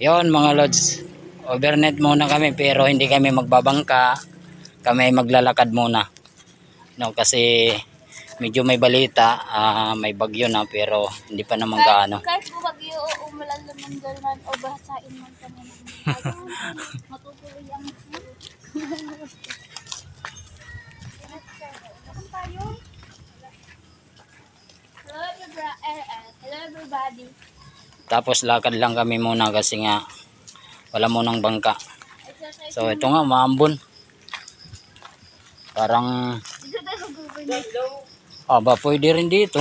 Yon mga lods, overnight muna kami pero hindi kami magbabangka, kami maglalakad muna. No, kasi medyo may balita, may bagyo na pero hindi pa naman gaano. Kahit po bagyo o malalim man man o basain man kami ng matutuloy ang Hello everybody. Tapos lakad lang kami muna kasi nga wala munang bangka. So ito nga maambon. Parang ba pwede rin dito.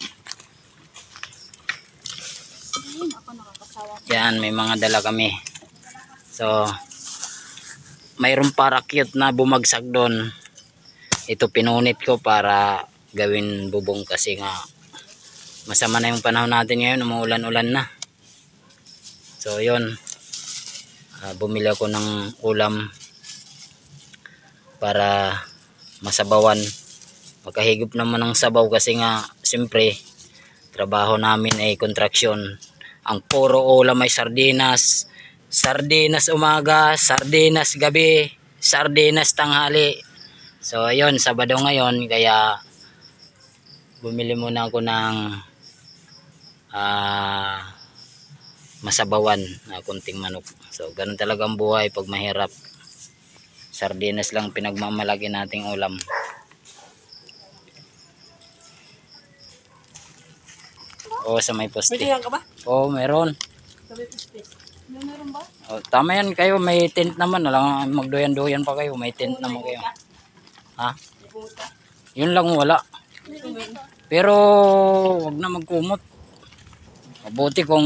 Yan, may mga dala kami. So mayroong parakyut na bumagsak doon. Ito pinunit ko para gawin bubong kasi nga masama na yung panahon natin ngayon, umuulan-ulan na. So yun, bumili ako ng ulam para masabawan. Magkahigop naman ng sabaw kasi nga siyempre trabaho namin ay construction. Ang puro ulam ay sardinas, sardinas umaga, sardinas gabi, sardinas tanghali. So ayun, Sabado ngayon kaya bumili muna ako ng masabawan na kunting manok. So ganun talaga ang buhay pag mahirap. Sardinas lang pinagmamalaki nating ulam. O sa may poste. May ka ba? Oo, meron. Meron ba? O, tama yan kayo, may tent naman. Alang magduyan-duyan pa kayo, may tent naman kayo. Ha? Yun lang wala. Pero wag na magkumot. Mabuti kung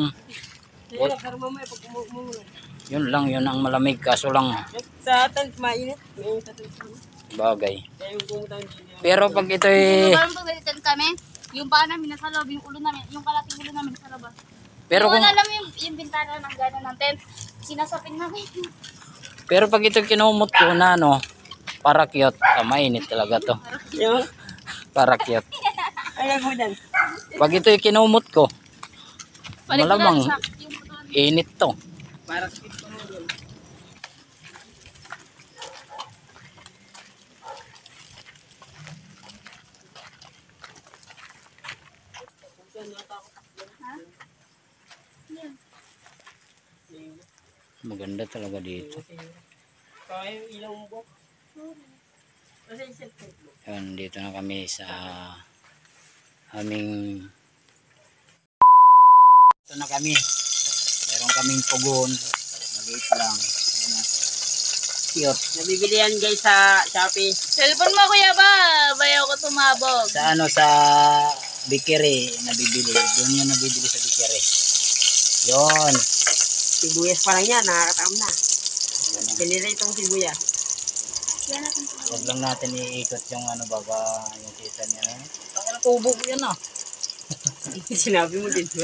yun lang, yun ang malamig. Kaso lang Sa tent mainit. bagay. Pero pag ito ay Parang pagalitan kami, yung paa namin nasa loob, yung ulo namin, yung kalating ulo namin nasa labas. pero kung Wala namin yung bintana ng gano'n ng tent. Sinasapin namin. pero pag ito kinumot ko na parakyot, mainit talaga to. Yung? Parakyot. Ay, mo dyan. Pag ito kinumot ko, malamang Yung init to. Para sa pito mo dyan. Maganda talaga dito. Kaya yung ilaw mo. Kasi yung cellphone mo. Yan, dito na kami sa aming ito na kami. Meron kaming pugon. Maliit lang. Yan na. Cute. Nabibili yan guys sa Shopee. cellphone mo kuya ba? Bayaw ko tumabog. Sa sa Bikere nabibili. Doon yan nabibili sa Bikere. Yon. Sibuyas pa lang yan, nakakatakam na. Pinili itong sibuyas. Yan natin ito. Huwag lang natin iikot yung baga yung kita niya. Ang tubo ko yan Sinabi mo din.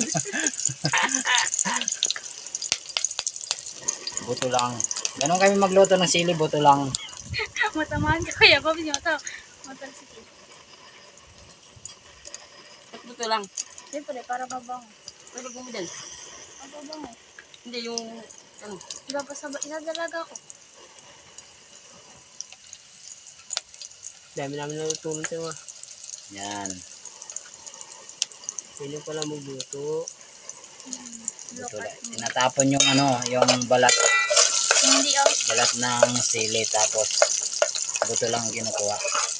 Buto lang. Ganon kami magluto ng sili, buto lang. Matamaan ka kuya. Pabi niyo ito. Matalsik. At buto lang. Siyempre, para mabango. Pero mo dyan. Ang babango. Hindi yung, ano. Isadalaga ko. Dami namin natutulong sa'yo. Yan. Pwede pala magluto. Buto lang. Tinatapon yung yung balat. Hindi Balat ng sili tapos buto lang kinukuha.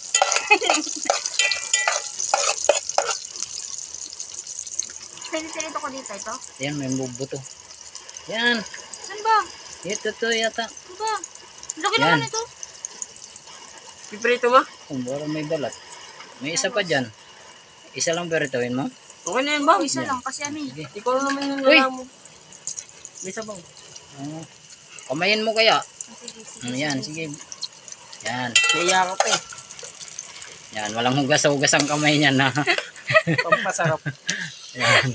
Pwede ko dito ito. Yan, may buto. Yan. Saan ba? Ito yata. Saan ba? Laki Yan. naman ito. Piprito mo? Parang may balat. May isa pa dyan. Isa lang perituin mo? Okay na yan ba? Isa lang kasi Sige. Ikaw naman yung Uy! nalaman mo. May sabaw. Kamayin mo kaya? Sige, sige. Yan, sige. Yan. Kaya ka pa eh. Yan, walang hugas-hugas ang kamay niya na. Pampasarap. Yan.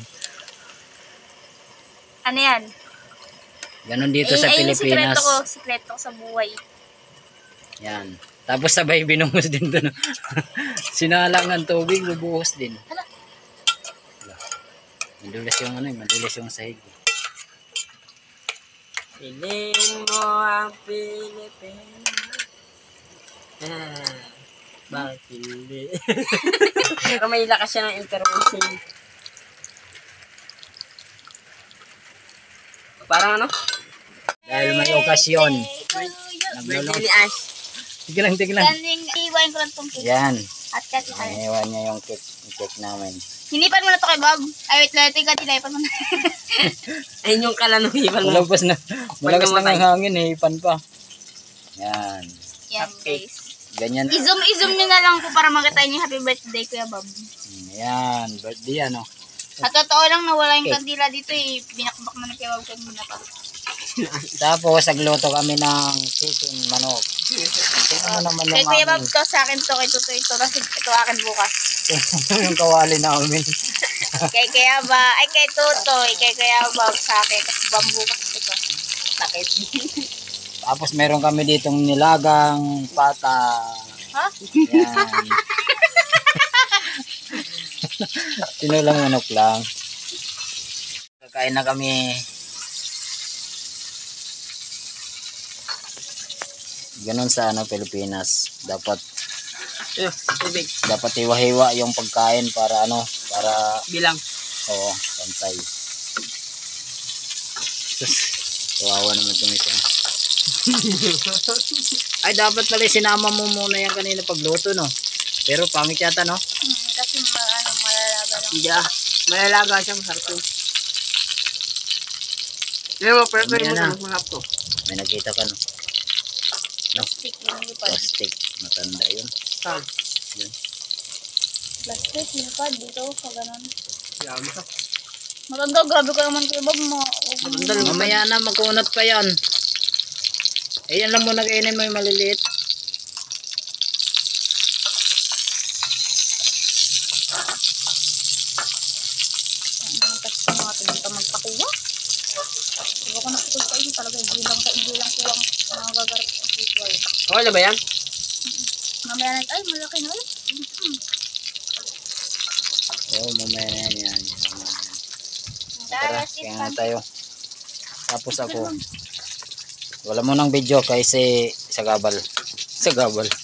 Ano yan? Ganon dito sa Pilipinas. Sikreto ko sa buhay. Yan. Tapos sabay binuhos din doon. Sinalang ng tubig, bubuhos din. Hala. Madulas yung madulas yung sahig. Piling mo ang Pilipinas. Bakit hindi? Pero may lakas siya ng intervention. Parang ano? Dahil may okasyon. Birthday Naglulong. ni Ash. Tigil lang, tigil lang. Galing, iiwain ko lang tong cake. Yan. At kasi, Iniwan niya yung cake namin. hinipan mo na to kay Bob. Ay, wait lang. Tingnan, tinipan mo na. Ayun yung kalanuhipan mo. Malakas na. Malakas na namatay. ng hangin eh. Ipan pa. Yan. Yan, Cupcake. guys. Ganyan. I-zoom nyo na lang po para makita niyo happy birthday, Kuya Bob. Yan. Birthday yan, oh. At totoo lang, nawala yung Okay. kandila dito eh. Binakbak na ni Kuya Bob kanina pa. Tapos, nagluto kami ng chicken manok. Tingnan mo naman Kay yung Kuya Bob aming. to, sa akin to, kay Tuto ito. Kasi ito akin bukas. Yung kawali namin. Kay Kuya Bob, ay kay Tuto, kay Kuya Bob sa akin. Kasi bukas ito. Sakit. Tapos, meron kami ditong nilagang pata. Ha? Yan. Tinulang manok lang. Kakain na kami. Ganon sa Pilipinas. Dapat Tubig. hiwa-hiwa yung pagkain para para Bilang. pantay. Kawawa naman itong isa. Ay, dapat pala sinama mo muna yan kanina pagluto, no? Pero pangit yata, no? Kasi malalaga lang. Hindi ah. Malalaga siya, masarap yun. Hindi mo, pero Mamaya mo na. sa masarap to. May nakita ka, no? Plastic yung lipad. Plastic. Matanda yun. Saan? Plastic, lipad. Dito, sa ganun. Yaman ka. Matanda, grabe ka naman Kuya Bob. Mamaya na, magkunat pa yan. Ayan lang muna kainin mo yung maliliit. Kasi mga dito magpakuha. Diba ko nakikita sa inyo talaga. Hindi lang kuha ang mga gagarap sa visual. Okay na ba yan? Mamaya na, ay malaki na ulit. Mamaya na yan. Tara, Kaya nga tayo. Tapos ako. Wala mo ng video kasi sa gabal. Sa gabal.